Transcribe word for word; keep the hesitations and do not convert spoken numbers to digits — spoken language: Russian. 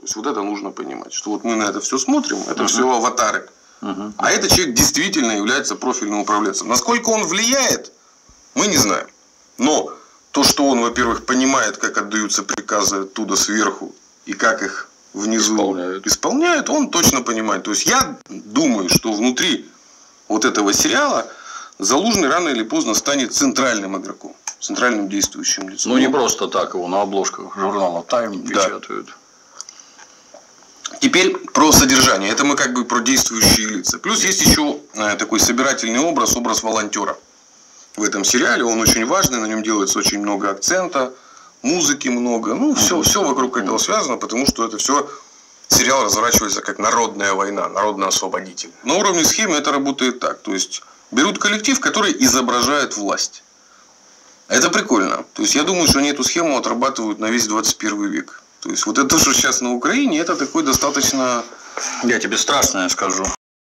есть вот это нужно понимать, что вот мы на это все смотрим, это Uh-huh. все аватары. Uh-huh. А этот человек действительно является профильным управленцем. Насколько он влияет, мы не знаем. Но то, что он, во-первых, понимает, как отдаются приказы оттуда сверху и как их внизу исполняют. исполняют, он точно понимает. То есть я думаю, что внутри вот этого сериала Залужный рано или поздно станет центральным игроком, центральным действующим лицом. Ну не просто так его на обложках журнала Time печатают. Да. Теперь про содержание. Это мы как бы про действующие лица. Плюс есть еще такой собирательный образ, образ волонтера. В этом сериале он очень важный, на нем делается очень много акцента, музыки много, ну все, все вокруг этого связано, потому что это все сериал разворачивается как народная война, народно-освободитель. На уровне схемы это работает так, то есть берут коллектив, который изображает власть. Это прикольно. То есть я думаю, что они эту схему отрабатывают на весь двадцать первый век. То есть вот это, что сейчас на Украине, это такой достаточно... Я тебе страшное скажу.